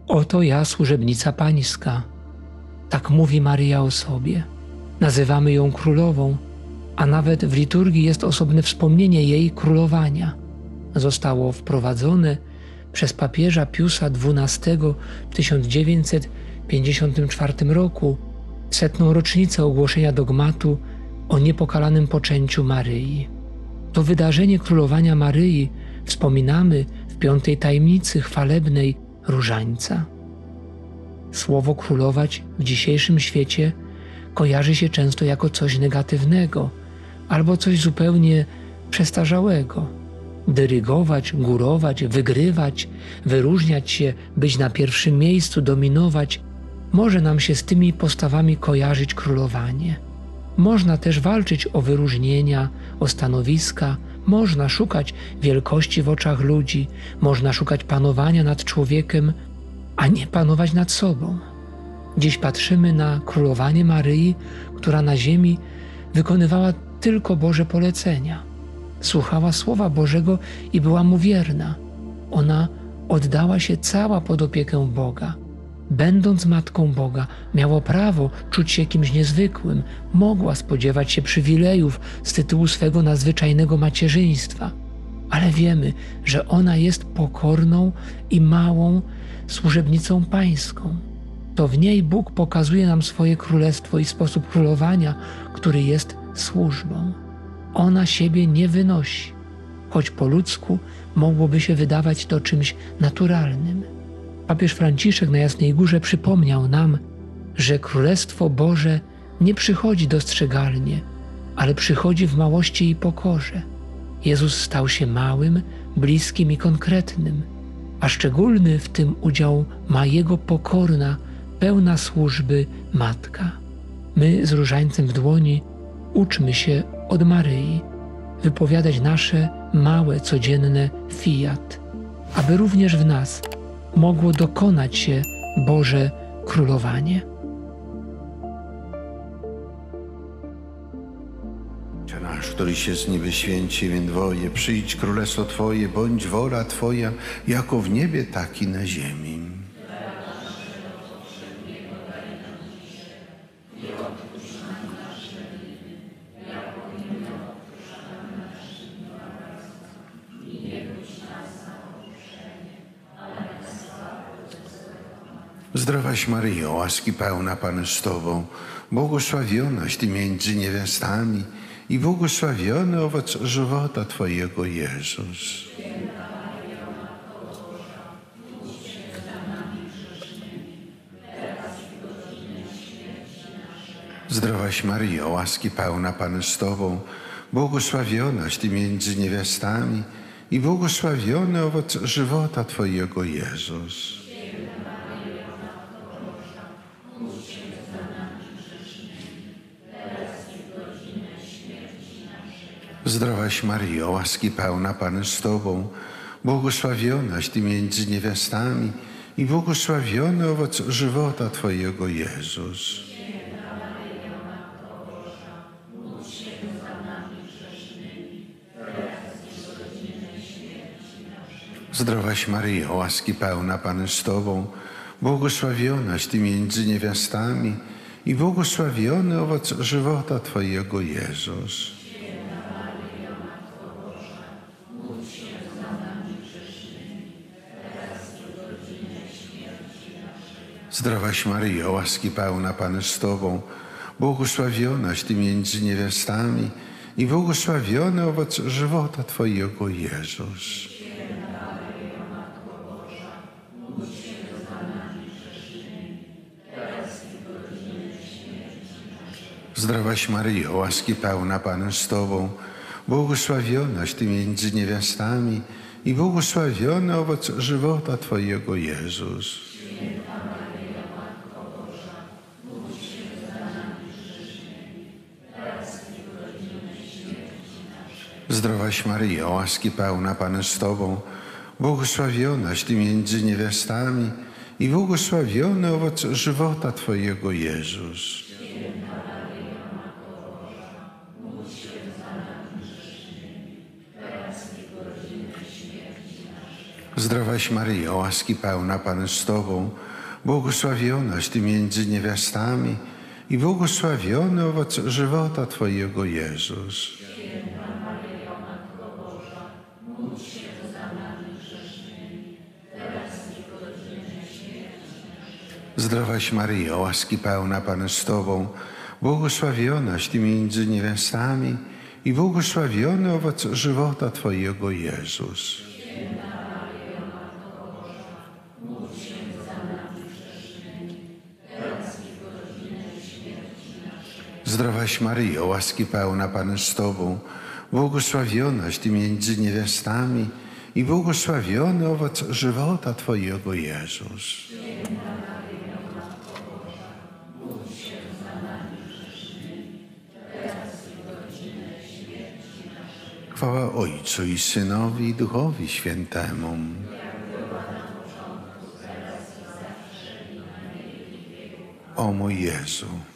Oto ja, służebnica Pańska. Tak mówi Maryja o sobie. Nazywamy ją królową, a nawet w liturgii jest osobne wspomnienie jej królowania. Zostało wprowadzone przez papieża Piusa XII w 1954 roku, w 100. rocznicę ogłoszenia dogmatu o niepokalanym poczęciu Maryi. To wydarzenie królowania Maryi wspominamy w 5. tajemnicy chwalebnej Różańca. Słowo królować w dzisiejszym świecie kojarzy się często jako coś negatywnego albo coś zupełnie przestarzałego. Dyrygować, górować, wygrywać, wyróżniać się, być na pierwszym miejscu, dominować, może nam się z tymi postawami kojarzyć królowanie. Można też walczyć o wyróżnienia, o stanowiska, można szukać wielkości w oczach ludzi, można szukać panowania nad człowiekiem, a nie panować nad sobą. Dziś patrzymy na królowanie Maryi, która na ziemi wykonywała tylko Boże polecenia. Słuchała Słowa Bożego i była mu wierna. Ona oddała się cała pod opiekę Boga. Będąc Matką Boga, miała prawo czuć się kimś niezwykłym, mogła spodziewać się przywilejów z tytułu swego nadzwyczajnego macierzyństwa. Ale wiemy, że ona jest pokorną i małą służebnicą Pańską. To w niej Bóg pokazuje nam swoje królestwo i sposób królowania, który jest służbą. Ona siebie nie wynosi, choć po ludzku mogłoby się wydawać to czymś naturalnym. Papież Franciszek na Jasnej Górze przypomniał nam, że Królestwo Boże nie przychodzi dostrzegalnie, ale przychodzi w małości i pokorze. Jezus stał się małym, bliskim i konkretnym, a szczególny w tym udział ma Jego pokorna, pełna służby Matka. My z różańcem w dłoni uczmy się od Maryi wypowiadać nasze małe, codzienne fiat, aby również w nas mogło dokonać się Boże królowanie. Ojcze nasz, który się z niby święci imię Twoje, przyjdź królestwo Twoje, bądź wola Twoja, jako w niebie, tak i na ziemi. Zdrowaś Maryjo, łaski pełna Pan z Tobą, błogosławionaś Ty między niewiastami i błogosławiony owoc żywota Twojego, Jezus. Zdrowaś Maryjo, łaski pełna Pan z Tobą, błogosławionaś Ty między niewiastami i błogosławiony owoc żywota Twojego, Jezus. Zdrowaś Maryjo, łaski pełna Pan z Tobą, błogosławionaś Ty między niewiastami i błogosławiony owoc żywota Twojego, Jezus. Zdrowaś Maryjo, łaski pełna Pan z Tobą, błogosławionaś Ty między niewiastami i błogosławiony owoc żywota Twojego, Jezus. Zdrowaś Maryjo, łaski pełna Pan z Tobą, błogosławionaś Ty między niewiastami i błogosławiony owoc żywota Twojego, Jezus. Zdrowaś Maryjo, łaski pełna Pan z Tobą, błogosławionaś Ty między niewiastami i błogosławiony owoc żywota Twojego, Jezus. Zdrowaś Maryjo, łaski pełna Pan z Tobą, błogosławionaś Ty między niewiastami i błogosławiony owoc żywota Twojego, Jezus. Zdrowaś Maryjo, łaski pełna Pan z Tobą, błogosławionaś Ty między niewiastami i błogosławiony owoc żywota Twojego Jezus. Zdrowaś Maryjo, łaski pełna Pan z Tobą, błogosławionaś Ty między niewiastami i błogosławiony owoc żywota Twojego Jezus. Zdrowaś Maryjo, łaski pełna Pan z Tobą, błogosławionaś Ty między niewiastami i błogosławiony owoc żywota Twojego Jezus. Chwała Ojcu i Synowi i Duchowi Świętemu. O mój Jezu,